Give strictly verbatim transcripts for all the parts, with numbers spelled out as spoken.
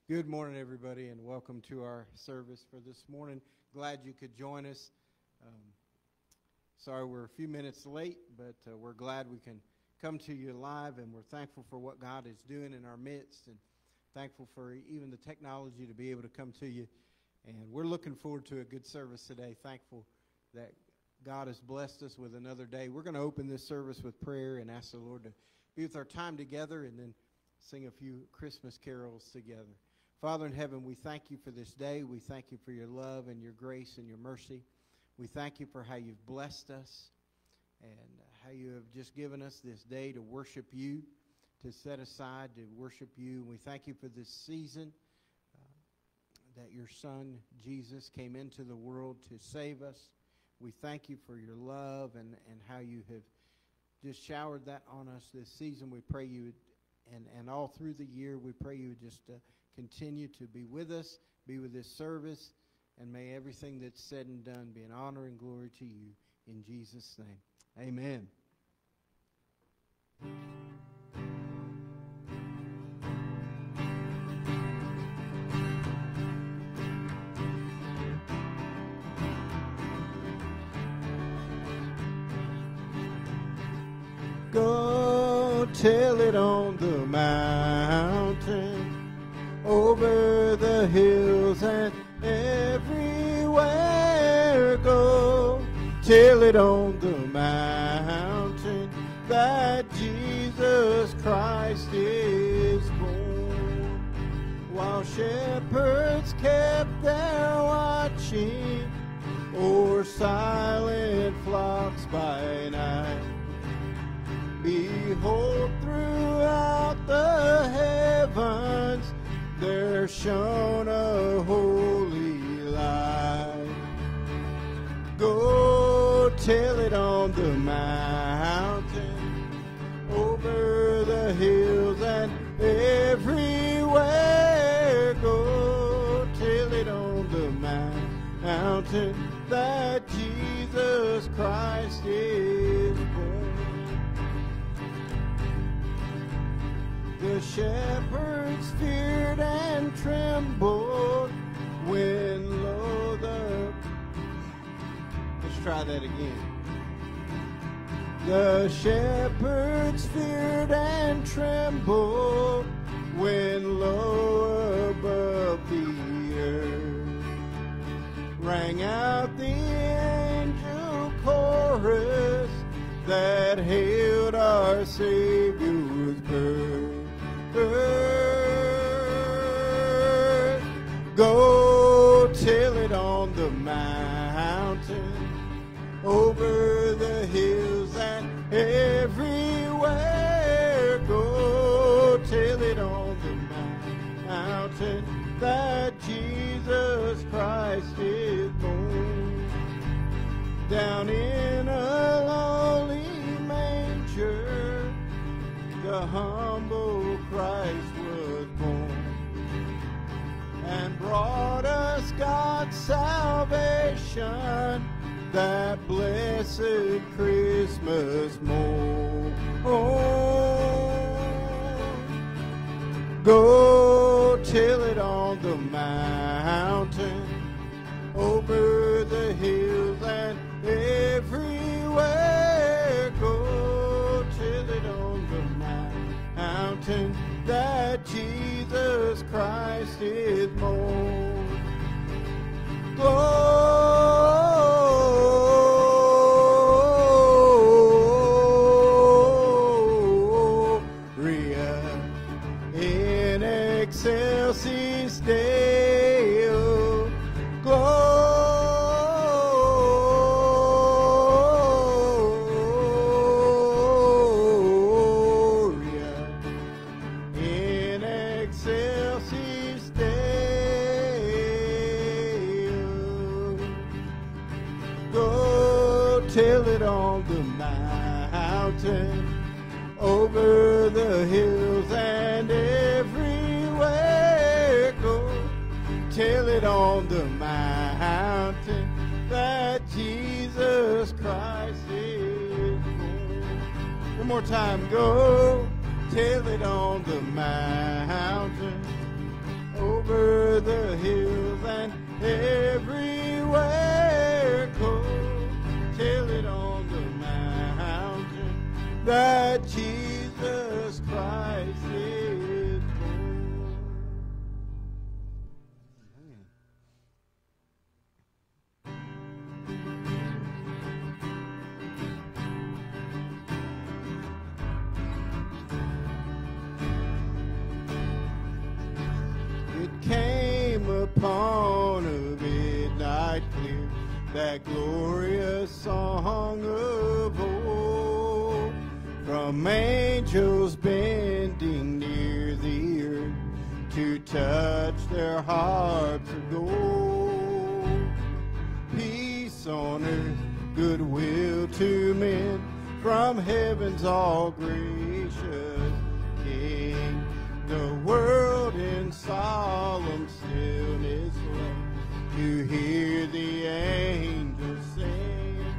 Good morning, everybody, and welcome to our service for this morning. Glad you could join us. Um, sorry we're a few minutes late, but uh, we're glad we can come to you live, and we're thankful for what God is doing in our midst, and thankful for even the technology to be able to come to you. And we're looking forward to a good service today. Thankful that God has blessed us with another day. We're going to open this service with prayer and ask the Lord to be with our time together, and then sing a few Christmas carols together. Father in heaven, we thank you for this day. We thank you for your love and your grace and your mercy. We thank you for how you've blessed us and how you have just given us this day to worship you, to set aside to worship you. And we thank you for this season uh, that your Son, Jesus, came into the world to save us. We thank you for your love and, and how you have just showered that on us this season. We pray you would, and, and all through the year, we pray you would just uh, continue to be with us, be with this service, and may everything that's said and done be an honor and glory to you. In Jesus' name, amen. Go tell it on the mountain, over the hills and everywhere. Go tell it on the mountain that Jesus Christ is born. While shepherds kept their watching o'er silent flocks by night, behold, throughout the heavens there shone a holy light. Go tell it on the mountain, over the hills and everywhere. Go tell it on the mountain that Jesus Christ is born. The shepherds feared and trembled when lo the... Let's try that again. The shepherds feared and trembled when lo above the earth rang out the angel chorus that hailed our Savior's birth. Earth. Go tell it on the mountain, over the hills and everywhere. Go tell it on the mountain that Jesus Christ is born. Down in a lowly manger, the humble Christ was born, and brought us God's salvation that blessed Christmas morn. Go tell it on the mountain, over the hills and everywhere. Go tell it on the mountain that Jesus Christ is born. Gloria in excelsis Deo. Gloria in excelsis Deo. Go tell it on the mountain, over the hills and everywhere. Go tell it on the mountain that Jesus Christ is born. One more time. Go tell it on the mountain, over over the hills and everywhere. Cold, tell it on the mountain that Jesus Christ is born. It came upon a midnight clear, that glorious song of old, from angels bending near the earth to touch their harps of gold. Peace on earth, goodwill to men, from heaven's all gracious King. The world in solemn stillness lay to hear the angels sing.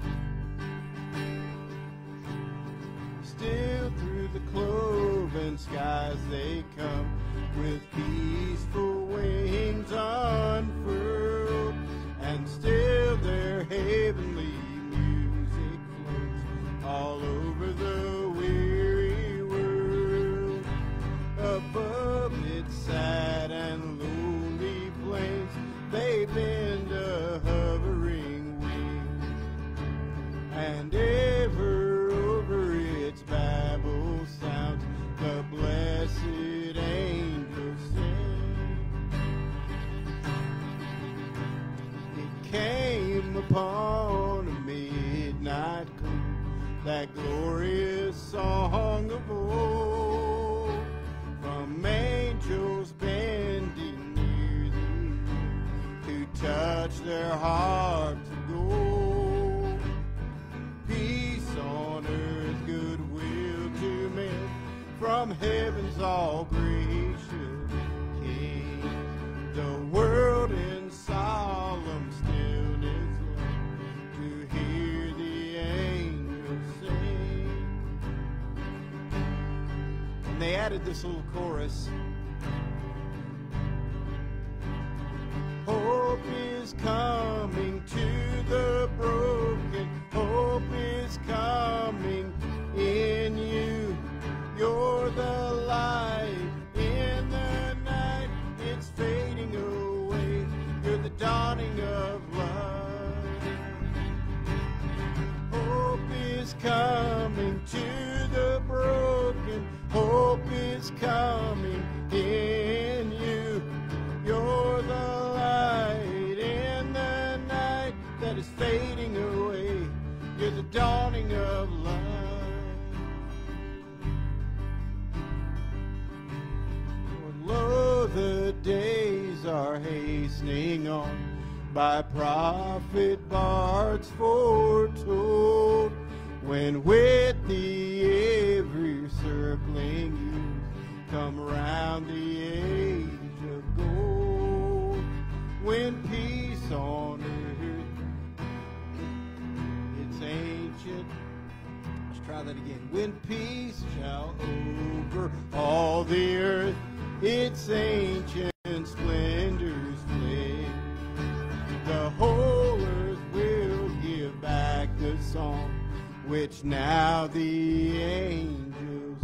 Still through the cloven skies they come, with peaceful wings unfurled, and still their heavenly music floats all over the weary world. Above its sad and lonely plains they bend a hovering wing, and ever over its babble sounds the blessed angels sing. It came upon a midnight clear, that glorious song of old, from angels bending near the earth to touch their hearts of gold. Peace on earth, goodwill to men, from heaven's all gracious King. The world in solemn stillness lay to hear the angels sing. And they added this little chorus. Hope is coming to the broken. Hope is coming in you. You're the light in the night. It's fading away. You're the dawning of light. Hope is coming to the broken. Hope is coming in you. You're the light in the night that is fading away. You're the dawning of light. Lo, the days are hastening on, by prophet bards foretold, when with the ever circling years come round the age of gold, when peace on earth, it's ancient. Let's try that again. When peace shall over all the earth, its ancient splendors flame, the whole earth will give back the song which now the angels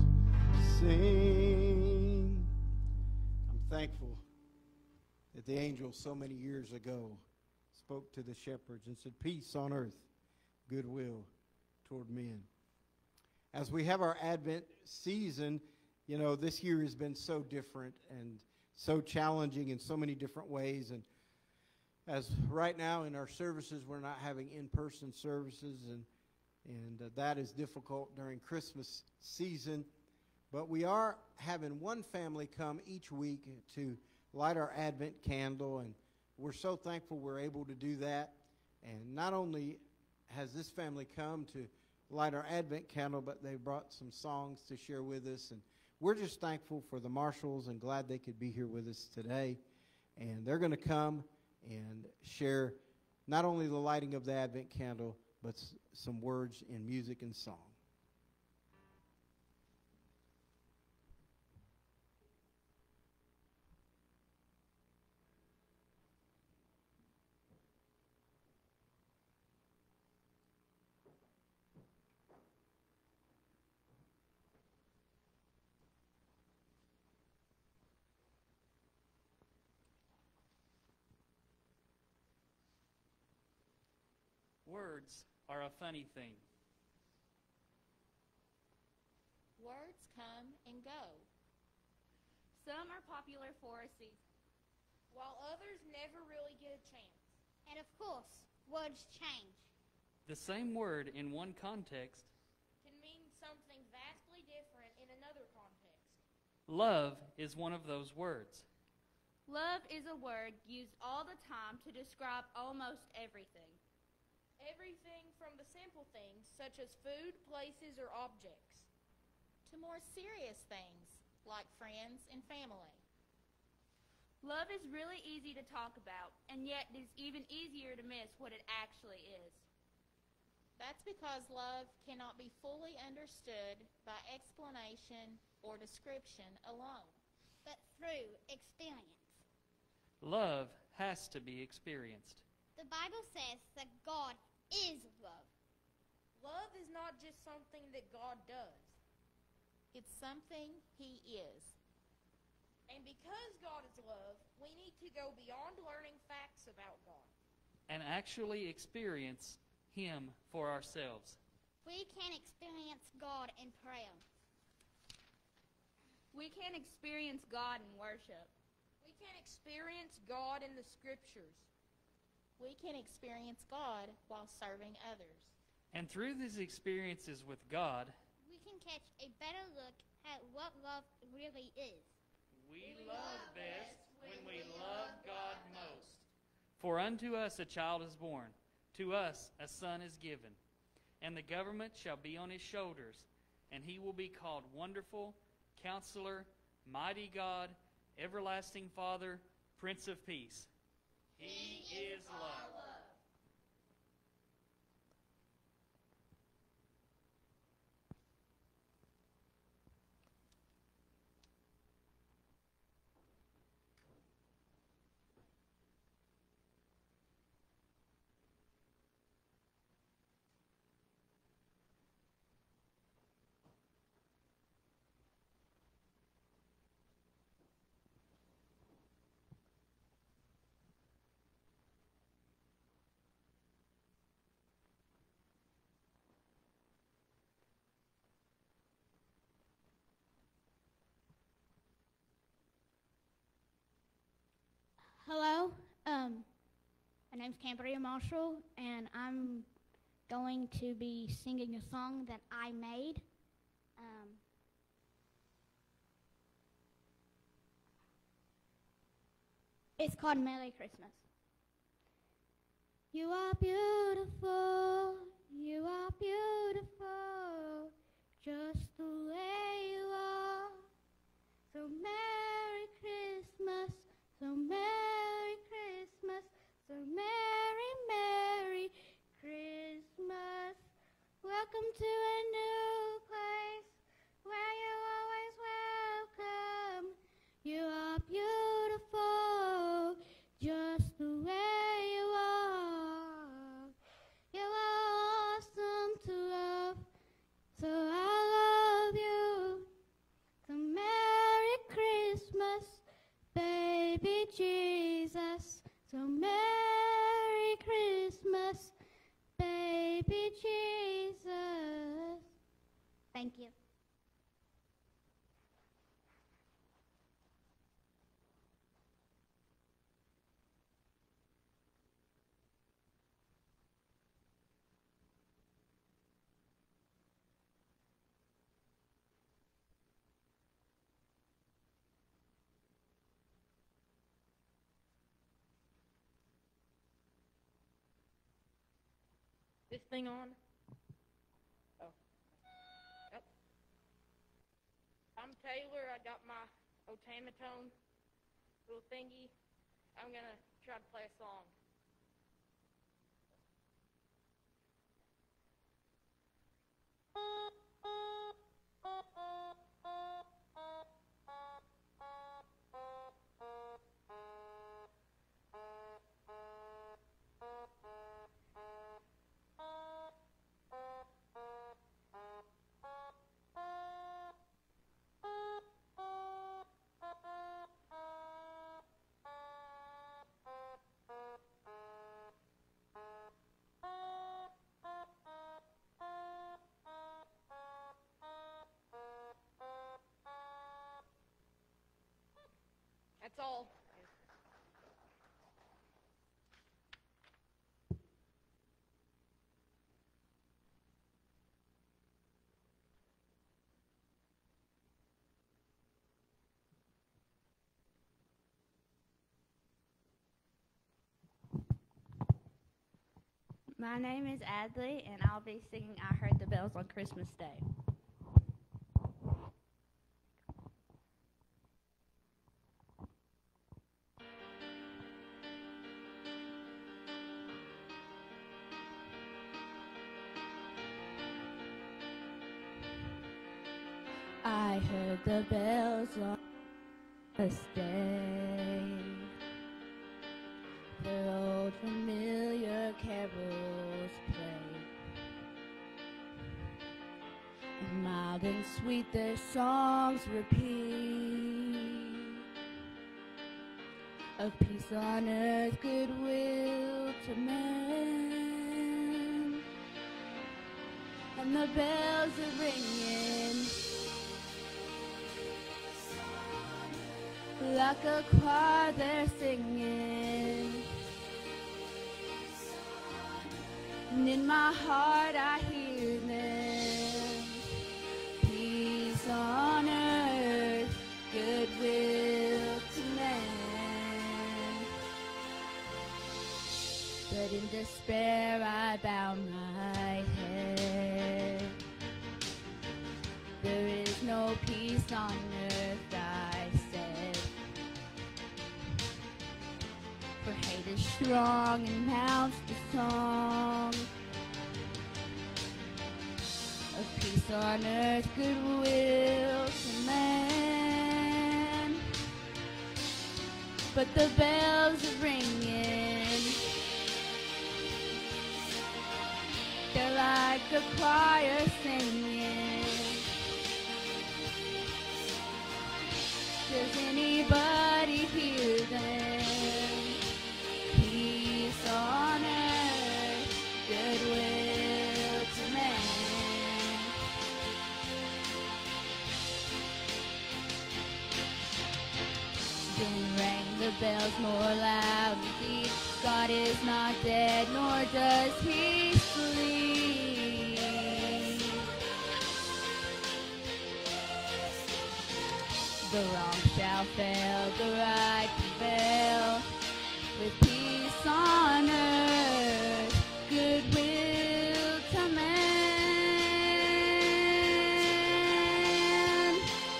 sing. I'm thankful that the angels so many years ago spoke to the shepherds and said, peace on earth, goodwill toward men. As we have our Advent season, you know, this year has been so different and so challenging in so many different ways. And as right now in our services, we're not having in-person services, and and uh, that is difficult during Christmas season. But we are having one family come each week to light our Advent candle, and we're so thankful we're able to do that. And not only has this family come to light our Advent candle, but they brought some songs to share with us. And we're just thankful for the Marshalls and glad they could be here with us today. And they're going to come and share not only the lighting of the Advent candle, but s- some words in music and song. Words are a funny thing. Words come and go, Some are popular for a season. while others never really get a chance. And of course, words change. The same word in one context, Can mean something vastly different in another context. love is one of those words. Love is a word used all the time to describe almost everything. Everything from the simple things, such as food, places, or objects, to more serious things, like friends and family. Love is really easy to talk about, and yet it is even easier to miss what it actually is. That's because love cannot be fully understood by explanation or description alone. But through experience. Love has to be experienced. The Bible says that God is love. Love is not just something that God does. It's something He is. And because God is love, we need to go beyond learning facts about God. And actually experience Him for ourselves. We can experience God in prayer. We can experience God in worship. We can experience God in the Scriptures. We can experience God while serving others. And through these experiences with God, We can catch a better look at what love really is. we love best when we love God most. For unto us a child is born, to us a son is given, and the government shall be on his shoulders, and he will be called Wonderful, Counselor, Mighty God, Everlasting Father, Prince of Peace. He is love. Hello, um, my name's Cambria Marshall, and I'm going to be singing a song that I made. Um, it's called Merry Christmas. You are beautiful, you are beautiful, just the way you are. So Merry Christmas, so Merry Christmas, so Merry, Merry Christmas. Welcome to a new place where you're always welcome. You are beautiful, just the way you are. You are awesome to love, so I love you. So Merry Christmas, baby Jesus. So Merry Christmas, baby Jesus. Thank you. This thing on? Oh. Yep. I'm Taylor. I got my otamatone little thingy. I'm going to try to play a song. That's all. My name is Adley, and I'll be singing I Heard the Bells on Christmas Day. I heard the bells on Christmas Day, their old familiar carols play, and mild and sweet their songs repeat, of peace on earth, goodwill to men, and the bells are ringing like a choir they're singing, and in my heart I hear them. Peace on earth, goodwill to men. But in despair I bow my head. There is no peace on earth, I said. For hate is strong and mounts the song of peace on earth, goodwill to man. But the bells are ringing, they're like a choir singing. Does anybody hear them? Peace on earth, goodwill to man. Then rang the bells more loud and deep. God is not dead, nor does he sleep. The wrong shall fail, the right prevail, with peace on earth, goodwill to man.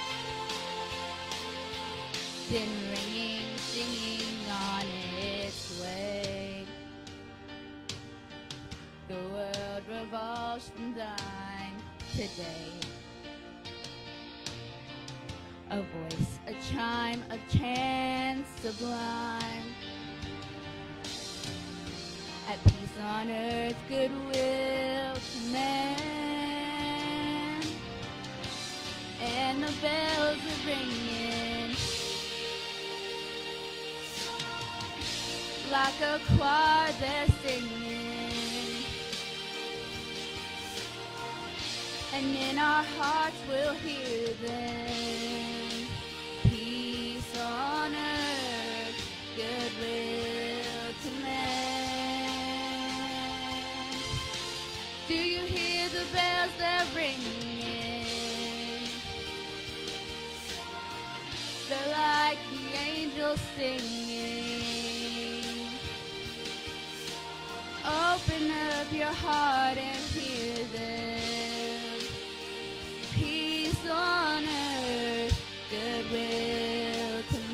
Then ringing, singing on its way, the world revolves from thine today. A voice, a chime, a chant sublime, at peace on earth, goodwill to man. And the bells are ringing like a choir they're singing, and in our hearts we'll hear them. Peace on earth, goodwill to man. Do you hear the bells they're ringing? They're like the angels singing. Open up your heart and hear them. Peace on earth, goodwill to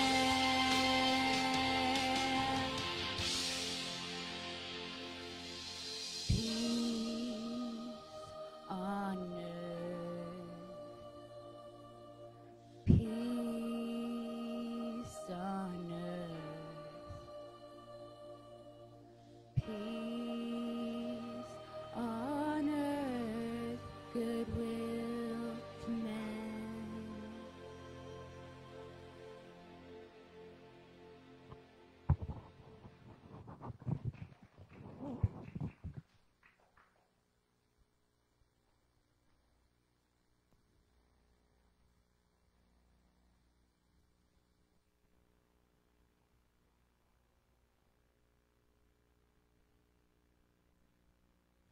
man. Peace on earth. Peace on earth. Peace on earth, goodwill to man.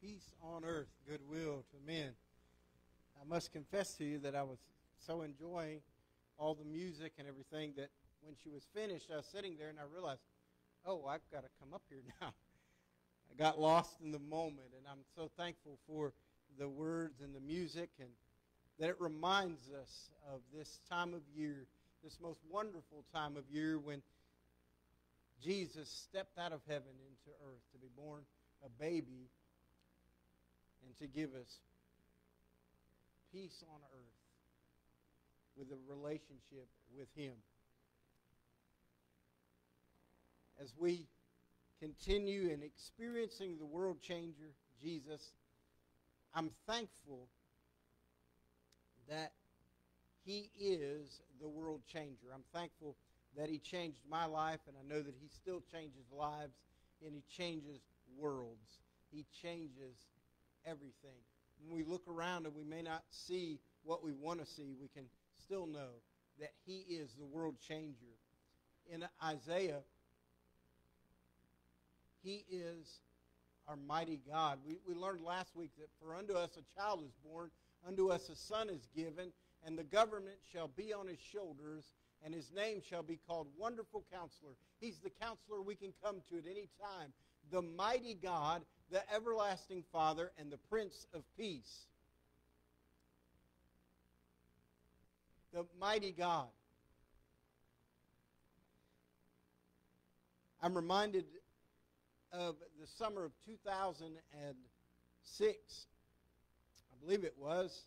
Peace on earth, goodwill to men. I must confess to you that I was so enjoying all the music and everything that when she was finished, I was sitting there and I realized, oh, I've got to come up here now. I got lost in the moment, and I'm so thankful for the words and the music, and that it reminds us of this time of year, this most wonderful time of year when Jesus stepped out of heaven into earth to be born a baby and to give us peace on earth with a relationship with Him. As we continue in experiencing the world changer, Jesus, I'm thankful that He is the world changer. I'm thankful that He changed my life, and I know that He still changes lives, and He changes worlds. He changes everything. When we look around and we may not see what we want to see, we can still know that He is the world changer. In Isaiah, He is our mighty God. We, we learned last week that for unto us a child is born, unto us a son is given, and the government shall be on His shoulders, and His name shall be called Wonderful Counselor. He's the counselor we can come to at any time. The mighty God, the everlasting Father, and the Prince of Peace. The mighty God. I'm reminded of the summer of two thousand six, I believe it was.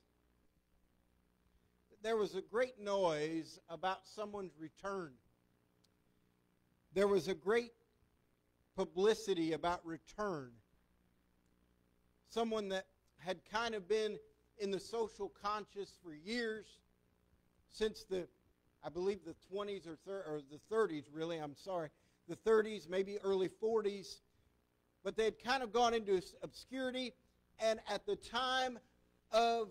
There was a great noise about someone's return. There was a great publicity about return. Someone that had kind of been in the social conscious for years, since the, I believe the twenties or, thir- or the thirties really, I'm sorry, the thirties, maybe early forties, but they had kind of gone into obscurity, and at the time of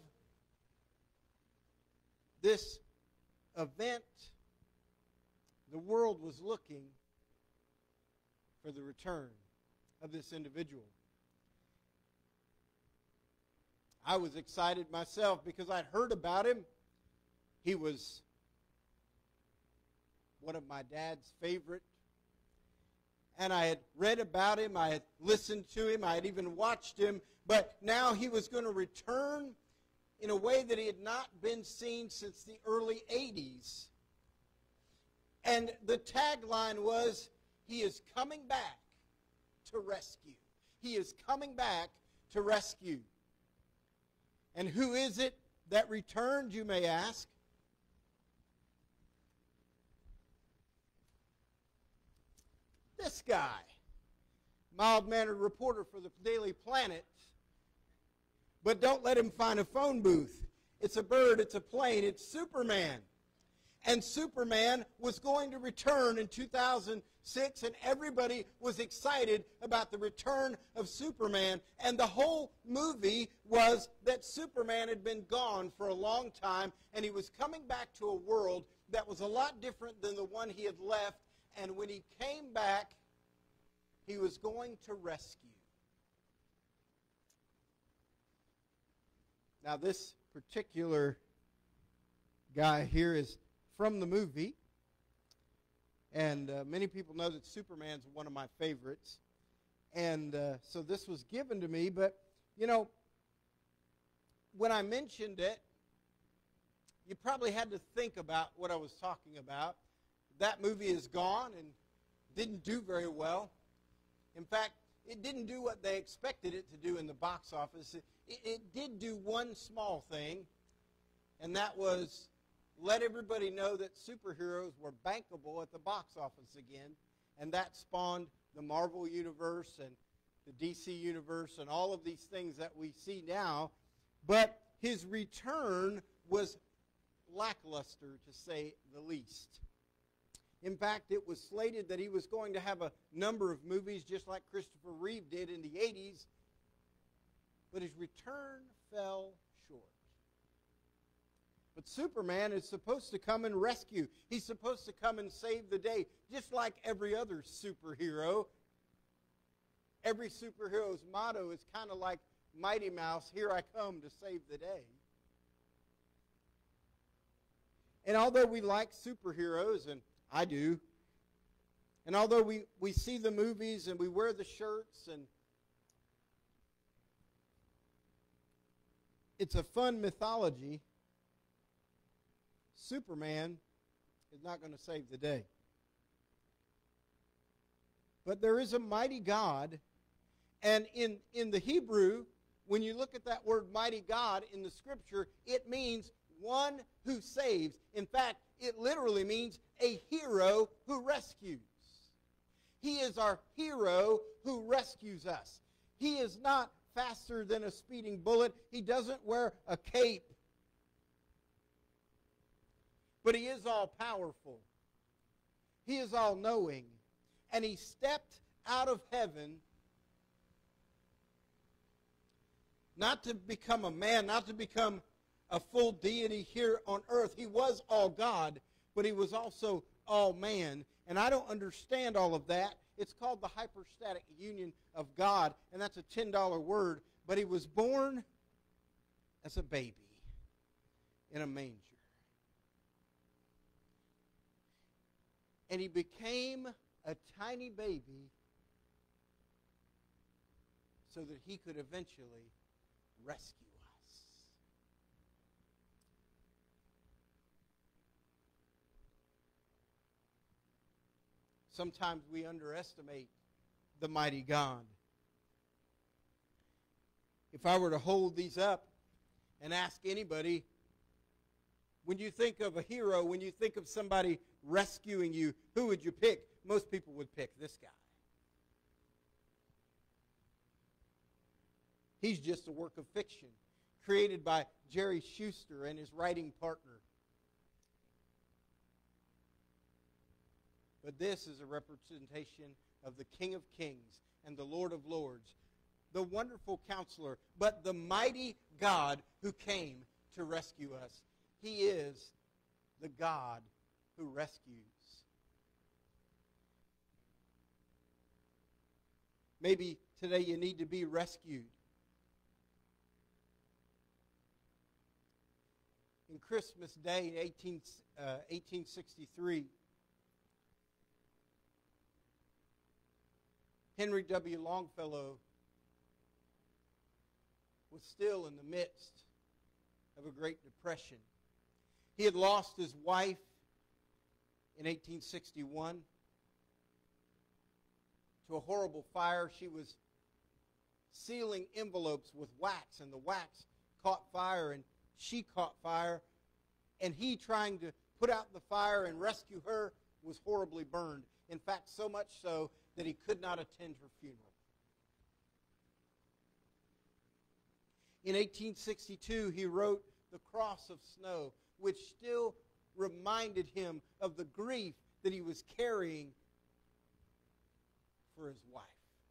this event, the world was looking for the return of this individual. I was excited myself because I'd heard about him. He was one of my dad's favorite. And I had read about him. I had listened to him. I had even watched him. But now he was going to return in a way that he had not been seen since the early eighties. And the tagline was, he is coming back to rescue. He is coming back to rescue. And who is it that returned, you may ask? This guy, mild-mannered reporter for the Daily Planet. But don't let him find a phone booth. It's a bird, it's a plane, it's Superman. And Superman was going to return in two thousand six, and everybody was excited about the return of Superman. And the whole movie was that Superman had been gone for a long time, and he was coming back to a world that was a lot different than the one he had left. And when he came back, he was going to rescue. Now, this particular guy here is from the movie, and uh, many people know that Superman's one of my favorites, and uh, so this was given to me, but, you know, when I mentioned it, you probably had to think about what I was talking about. That movie is gone and didn't do very well. In fact, it didn't do what they expected it to do in the box office. It, it, it did do one small thing, and that was let everybody know that superheroes were bankable at the box office again, and that spawned the Marvel Universe and the D C Universe and all of these things that we see now. But his return was lackluster, to say the least. In fact, it was slated that he was going to have a number of movies just like Christopher Reeve did in the eighties, but his return fell short. But Superman is supposed to come and rescue. He's supposed to come and save the day, just like every other superhero. Every superhero's motto is kind of like Mighty Mouse, here I come to save the day. And although we like superheroes, and I do, and although we, we see the movies and we wear the shirts, and it's a fun mythology, Superman is not going to save the day. But there is a mighty God, and in, in the Hebrew, when you look at that word mighty God in the Scripture, it means one who saves. In fact, it literally means a hero who rescues. He is our hero who rescues us. He is not faster than a speeding bullet. He doesn't wear a cape. But he is all powerful. He is all knowing. And he stepped out of heaven not to become a man, not to become a full deity here on earth. He was all God, but he was also all man. And I don't understand all of that. It's called the hypostatic union of God, and that's a ten dollar word. But he was born as a baby in a manger. And he became a tiny baby so that he could eventually rescue us. Sometimes we underestimate the mighty God. If I were to hold these up and ask anybody, when you think of a hero, when you think of somebody rescuing you, who would you pick? Most people would pick this guy. He's just a work of fiction created by Jerry Schuster and his writing partner. But this is a representation of the King of Kings and the Lord of Lords, the wonderful counselor, but the mighty God who came to rescue us. He is the God who rescues. Maybe today you need to be rescued. In Christmas Day in eighteen, uh, eighteen sixty-three, Henry W. Longfellow was still in the midst of a Great Depression. He had lost his wife in eighteen sixty-one to a horrible fire. She was sealing envelopes with wax, and the wax caught fire, and she caught fire, and he, trying to put out the fire and rescue her, was horribly burned. In fact, so much so that he could not attend her funeral. In eighteen sixty-two, he wrote The Cross of Snow, which still reminded him of the grief that he was carrying for his wife.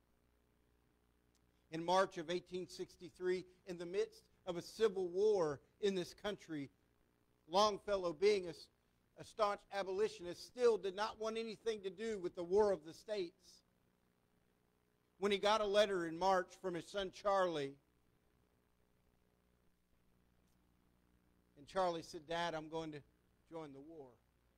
In March of eighteen sixty-three, in the midst of a civil war in this country, Longfellow, being a, a staunch abolitionist, still did not want anything to do with the War of the States. When he got a letter in March from his son Charlie, and Charlie said, "Dad, I'm going to join the war."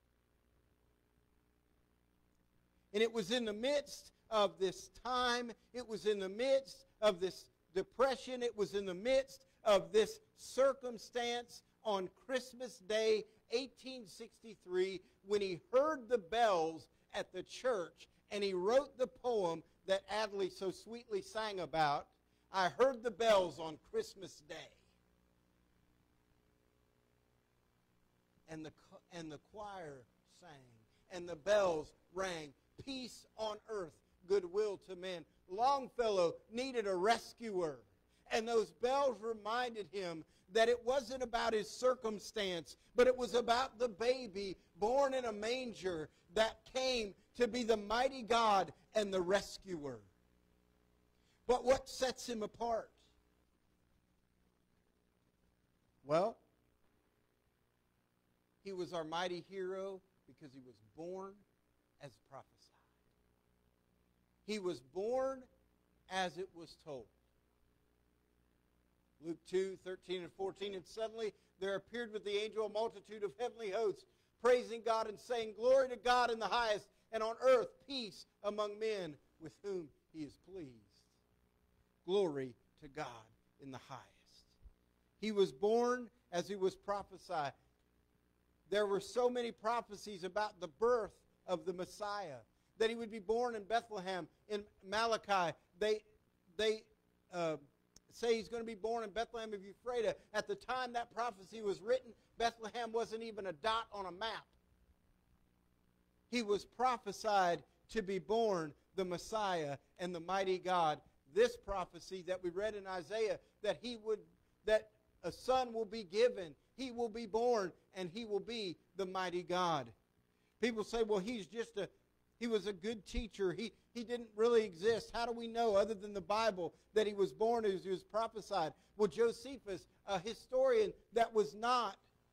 And it was in the midst of this time, it was in the midst of this depression, it was in the midst of this circumstance on Christmas Day, eighteen sixty-three, when he heard the bells at the church, and he wrote the poem that Adley so sweetly sang about, "I heard the bells on Christmas Day." And the, and the choir sang, and the bells rang, "Peace on earth, goodwill to men." Longfellow needed a rescuer, and those bells reminded him that it wasn't about his circumstance, but it was about the baby born in a manger that came to be the mighty God and the rescuer. But what sets him apart? Well, he was our mighty hero because he was born as prophesied. He was born as it was told. Luke two, thirteen and fourteen, and suddenly there appeared with the angel a multitude of heavenly hosts, praising God and saying, Glory to God in the highest, and on earth peace among men with whom he is pleased. Glory to God in the highest. He was born as he was prophesied. There were so many prophecies about the birth of the Messiah, that he would be born in Bethlehem. In Malachi, they, they uh, say he's going to be born in Bethlehem of Ephraim. At the time that prophecy was written, Bethlehem wasn't even a dot on a map. He was prophesied to be born the Messiah and the mighty God. This prophecy that we read in Isaiah, that he would, that a son will be given, he will be born, and he will be the mighty God. People say, well, he's just a, he was a good teacher. He, he didn't really exist. How do we know, other than the Bible, that he was born as he was prophesied? Well, Josephus, a historian that was not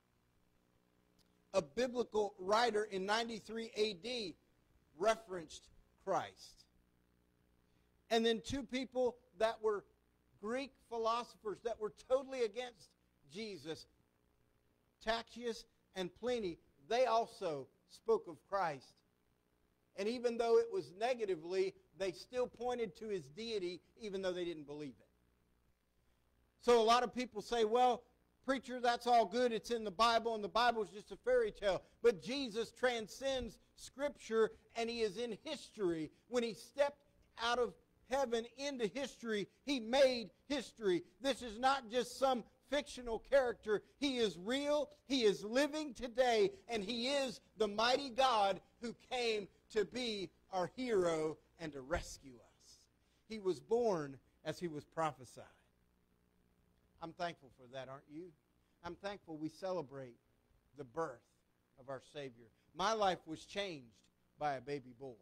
a biblical writer in ninety-three A D, referenced Christ. And then two people that were Greek philosophers that were totally against Jesus, Tacitus and Pliny, they also spoke of Christ. And even though it was negatively, they still pointed to his deity, even though they didn't believe it. So a lot of people say, well, preacher, that's all good. It's in the Bible, and the Bible is just a fairy tale. But Jesus transcends Scripture, and he is in history. When he stepped out of heaven into history, he made history. This is not just some fictional character. He is real. He is living today, and he is the mighty God who came to be our hero and to rescue us. He was born as he was prophesied. I'm thankful for that, aren't you? I'm thankful we celebrate the birth of our Savior. My life was changed by a baby boy.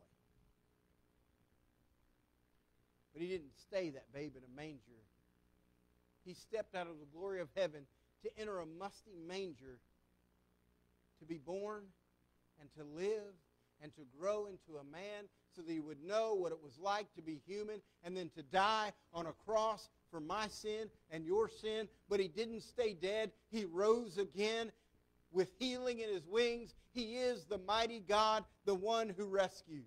But he didn't stay that babe in a manger. He stepped out of the glory of heaven to enter a musty manger, to be born and to live and to grow into a man so that he would know what it was like to be human, and then to die on a cross for my sin and your sin. But he didn't stay dead. He rose again with healing in his wings. He is the mighty God, the one who rescues.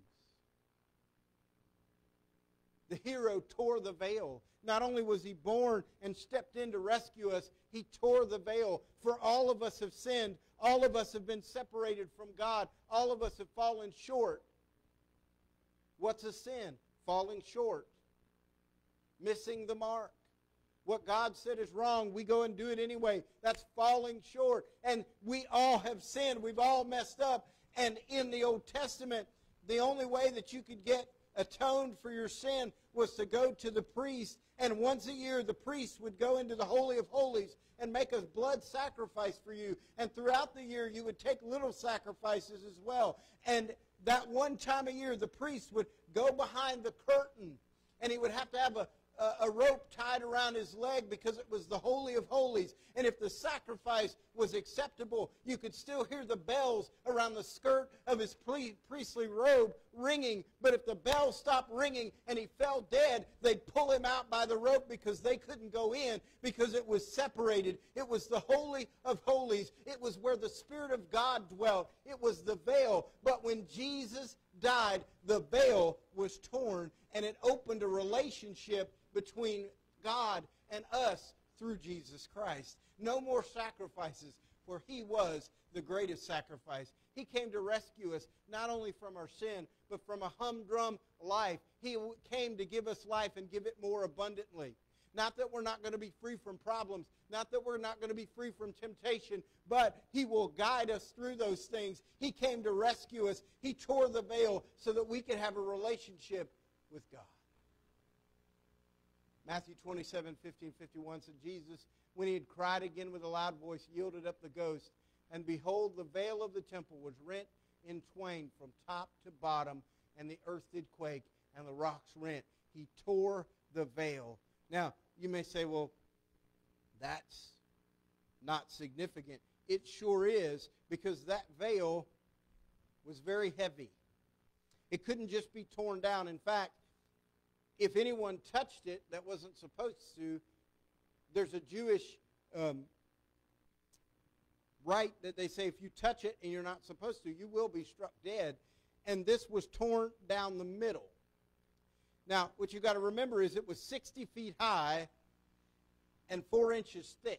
The hero tore the veil. Not only was he born and stepped in to rescue us, he tore the veil. For all of us have sinned. All of us have been separated from God. All of us have fallen short. What's a sin? Falling short. Missing the mark. What God said is wrong, we go and do it anyway. That's falling short. And we all have sinned. We've all messed up. And in the Old Testament, the only way that you could get atoned for your sin was to go to the priest, and once a year the priest would go into the Holy of Holies and make a blood sacrifice for you, and throughout the year you would take little sacrifices as well. And that one time a year the priest would go behind the curtain, and he would have to have a a rope tied around his leg because it was the Holy of Holies. And if the sacrifice was acceptable, you could still hear the bells around the skirt of his priestly robe ringing. But if the bell stopped ringing and he fell dead, they'd pull him out by the rope because they couldn't go in because it was separated. It was the Holy of Holies. It was where the Spirit of God dwelt. It was the veil. But when Jesus died, the veil was torn, and it opened a relationship between God and us through Jesus Christ. No more sacrifices, for he was the greatest sacrifice. He came to rescue us not only from our sin, but from a humdrum life. He came to give us life and give it more abundantly. Not that we're not going to be free from problems, not that we're not going to be free from temptation, but he will guide us through those things. He came to rescue us. He tore the veil so that we could have a relationship with God. Matthew twenty-seven, fifteen, fifty-one said, Jesus, when he had cried again with a loud voice, yielded up the ghost. And behold, the veil of the temple was rent in twain from top to bottom, and the earth did quake, and the rocks rent. He tore the veil. Now, you may say, well, that's not significant. It sure is, because that veil was very heavy. It couldn't just be torn down. In fact, if anyone touched it that wasn't supposed to, there's a Jewish um, rite that they say if you touch it and you're not supposed to, you will be struck dead. And this was torn down the middle. Now, what you got to remember is it was sixty feet high and four inches thick.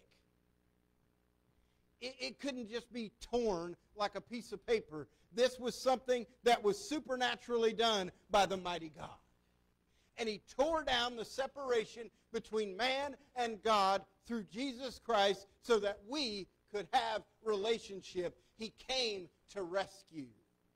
It, it couldn't just be torn like a piece of paper. This was something that was supernaturally done by the mighty God. And he tore down the separation between man and God through Jesus Christ so that we could have relationship. He came to rescue.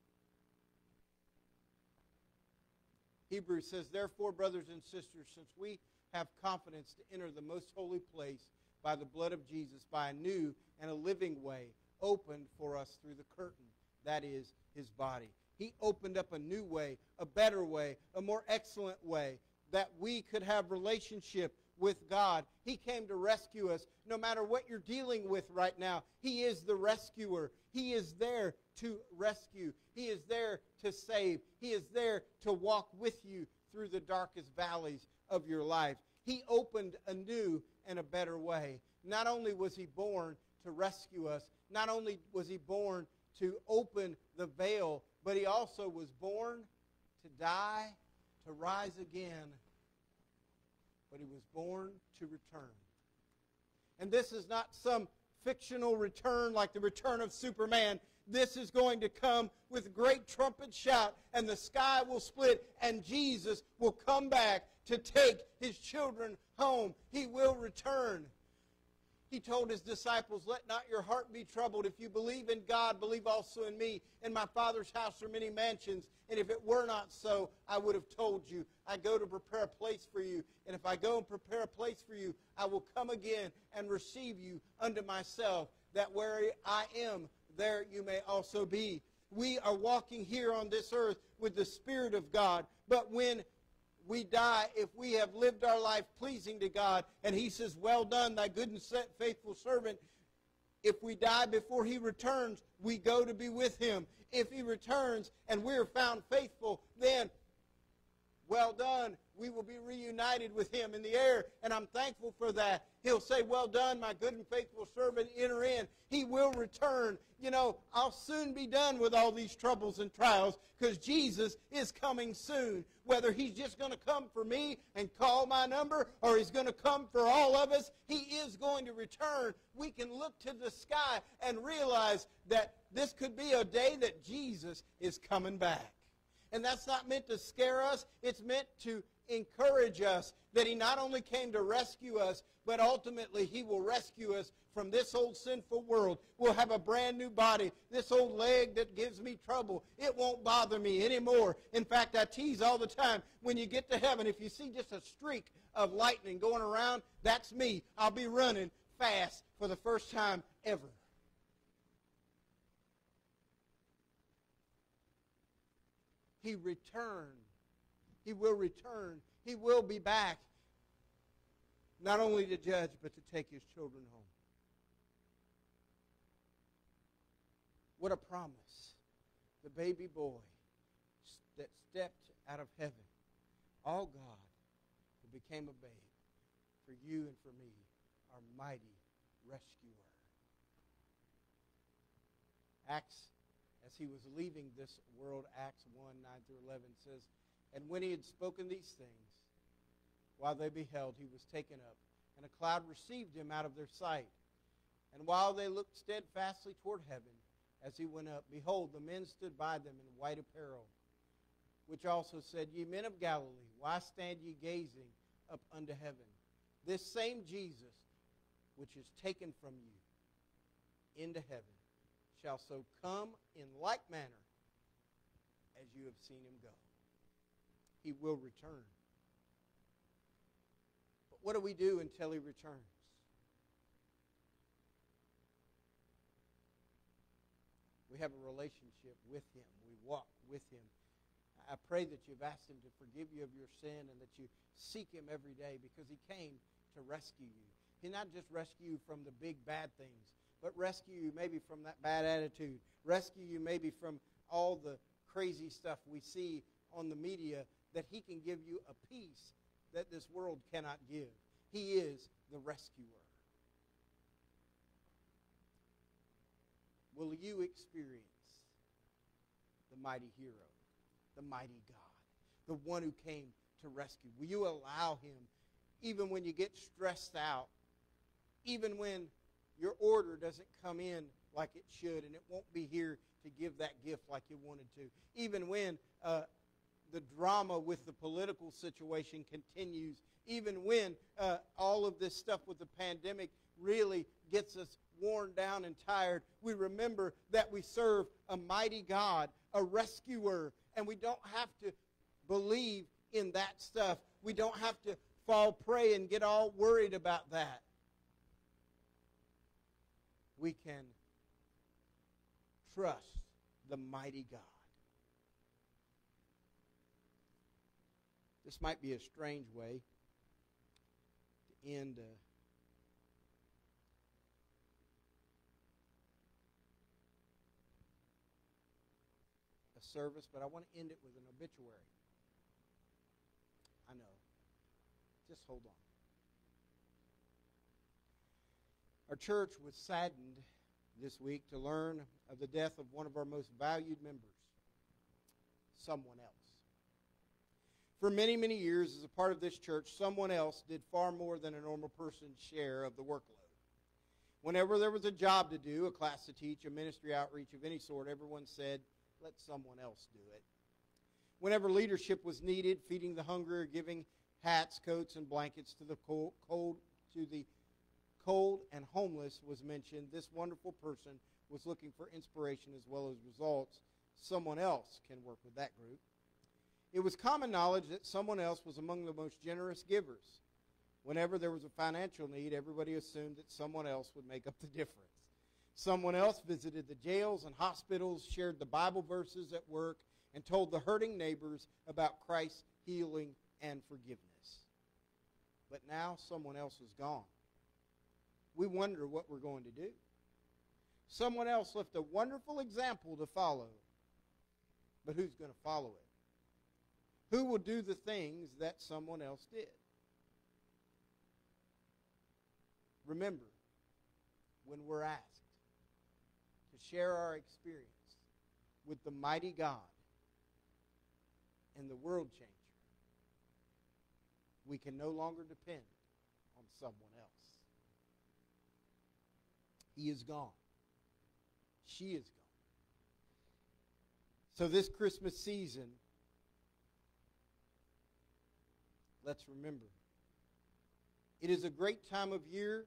Hebrews says, therefore, brothers and sisters, since we have confidence to enter the most holy place by the blood of Jesus, by a new and a living way opened for us through the curtain, that is, his body. He opened up a new way, a better way, a more excellent way, that we could have relationship with God. He came to rescue us. No matter what you're dealing with right now, he is the rescuer. He is there to rescue. He is there to save. He is there to walk with you through the darkest valleys of your life. He opened a new and a better way. Not only was he born to rescue us, not only was he born to open the veil, but he also was born to die, to rise again, but he was born to return. And this is not some fictional return like the return of Superman. This is going to come with great trumpet shout, and the sky will split, and Jesus will come back to take his children home. He will return. He told his disciples, let not your heart be troubled. If you believe in God, believe also in me. In my Father's house are many mansions, and if it were not so, I would have told you. I go to prepare a place for you, and if I go and prepare a place for you, I will come again and receive you unto myself, that where I am, there you may also be. We are walking here on this earth with the Spirit of God, but when we die, if we have lived our life pleasing to God, and he says, well done, thy good and faithful servant, if we die before he returns, we go to be with him. If he returns and we're found faithful, then well done, we will be reunited with him in the air, and I'm thankful for that. He'll say, well done, my good and faithful servant, enter in. He will return. You know, I'll soon be done with all these troubles and trials because Jesus is coming soon. Whether he's just going to come for me and call my number or he's going to come for all of us, he is going to return. We can look to the sky and realize that this could be a day that Jesus is coming back. And that's not meant to scare us. It's meant to encourage us that he not only came to rescue us, but ultimately he will rescue us from this old sinful world. We'll have a brand new body. This old leg that gives me trouble, it won't bother me anymore. In fact, I tease all the time, when you get to heaven, if you see just a streak of lightning going around, that's me. I'll be running fast for the first time ever. He returned. He will return. He will be back, not only to judge, but to take his children home. What a promise. The baby boy that stepped out of heaven, all God, who became a babe for you and for me, our mighty rescuer. Acts, as he was leaving this world, Acts one, nine through eleven says, and when he had spoken these things, while they beheld, he was taken up, and a cloud received him out of their sight. And while they looked steadfastly toward heaven, as he went up, behold, the men stood by them in white apparel, which also said, ye men of Galilee, why stand ye gazing up unto heaven? This same Jesus, which is taken from you into heaven, shall so come in like manner as you have seen him go. He will return. But what do we do until he returns? We have a relationship with him. We walk with him. I pray that you've asked him to forgive you of your sin and that you seek him every day because he came to rescue you. He not just rescue you from the big bad things, but rescue you maybe from that bad attitude. Rescue you maybe from all the crazy stuff we see on the media, that he can give you a peace that this world cannot give. He is the rescuer. Will you experience the mighty hero, the mighty God, the one who came to rescue? Will you allow him, even when you get stressed out, even when your order doesn't come in like it should and it won't be here to give that gift like you wanted to, even when uh, the drama with the political situation continues, even when uh, all of this stuff with the pandemic really gets us worn down and tired, we remember that we serve a mighty God, a rescuer, and we don't have to believe in that stuff. We don't have to fall prey and get all worried about that. We can trust the mighty God. This might be a strange way to end uh, a service, but I want to end it with an obituary. I know. Just hold on. Our church was saddened this week to learn of the death of one of our most valued members, someone else. For many, many years, as a part of this church, someone else did far more than a normal person's share of the workload. Whenever there was a job to do, a class to teach, a ministry outreach of any sort, everyone said, let someone else do it. Whenever leadership was needed, feeding the hungry, or giving hats, coats, and blankets to the cold, cold to the cold and homeless was mentioned, this wonderful person was looking for inspiration as well as results. Someone else can work with that group. It was common knowledge that someone else was among the most generous givers. Whenever there was a financial need, everybody assumed that someone else would make up the difference. Someone else visited the jails and hospitals, shared the Bible verses at work, and told the hurting neighbors about Christ's healing and forgiveness. But now someone else is gone. We wonder what we're going to do. Someone else left a wonderful example to follow. But who's going to follow it? Who will do the things that someone else did? Remember, when we're asked to share our experience with the mighty God and the world changer, we can no longer depend on someone else. He is gone. She is gone. So this Christmas season, let's remember, it is a great time of year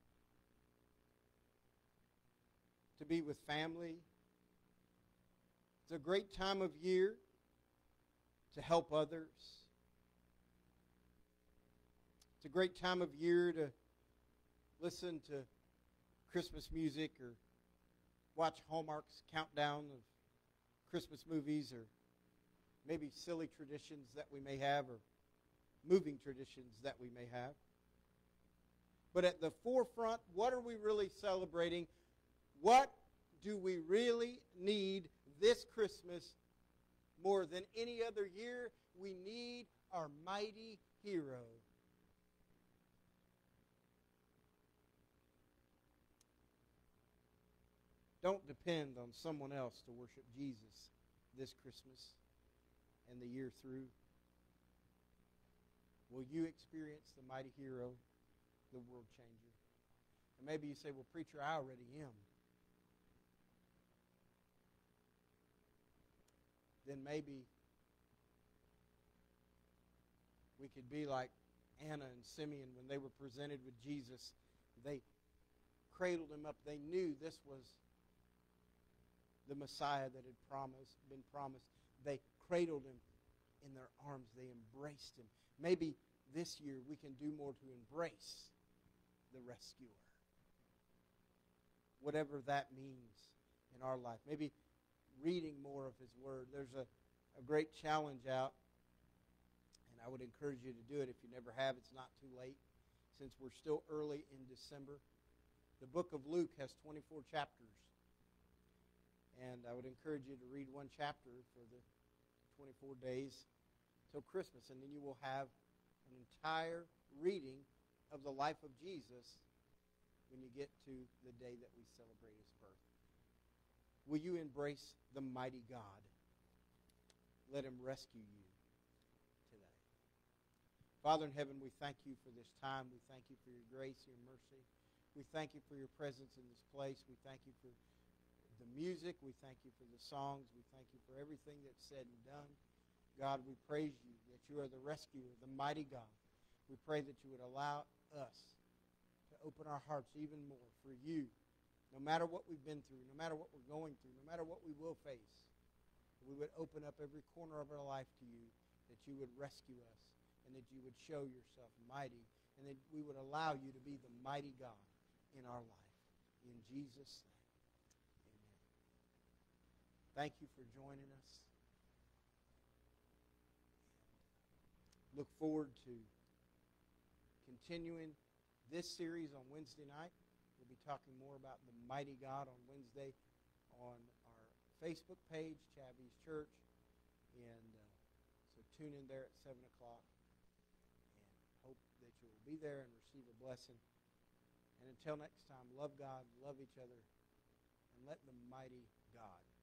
to be with family. It's a great time of year to help others. It's a great time of year to listen to Christmas music or watch Hallmark's countdown of Christmas movies, or maybe silly traditions that we may have, or moving traditions that we may have. But at the forefront, what are we really celebrating? What do we really need this Christmas more than any other year? We need our mighty hero. Don't depend on someone else to worship Jesus this Christmas and the year through. Will you experience the mighty hero, the world changer? And maybe you say, well, preacher, I already am. Then maybe we could be like Anna and Simeon when they were presented with Jesus. They cradled him up. They knew this was the Messiah that had promised, been promised. They cradled him in their arms. They embraced him. Maybe this year we can do more to embrace the rescuer. Whatever that means in our life. Maybe reading more of his word. There's a, a great challenge out, and I would encourage you to do it if you never have. It's not too late, since we're still early in December. The book of Luke has twenty-four chapters. And I would encourage you to read one chapter for the twenty-four days till Christmas. And then you will have an entire reading of the life of Jesus when you get to the day that we celebrate his birth. Will you embrace the mighty God? Let him rescue you today. Father in heaven, we thank you for this time. We thank you for your grace, your mercy. We thank you for your presence in this place. We thank you for the music. We thank you for the songs. We thank you for everything that's said and done. God, we praise you that you are the rescuer, the mighty God. We pray that you would allow us to open our hearts even more for you, no matter what we've been through, no matter what we're going through, no matter what we will face. We would open up every corner of our life to you, that you would rescue us, and that you would show yourself mighty, and that we would allow you to be the mighty God in our life. In Jesus' name, amen. Thank you for joining us. Look forward to continuing this series on Wednesday night. We'll be talking more about the mighty God on Wednesday on our Facebook page, Chavvy's Church. And uh, so tune in there at seven o'clock. And hope that you will be there and receive a blessing. And until next time, love God, love each other, and let the mighty God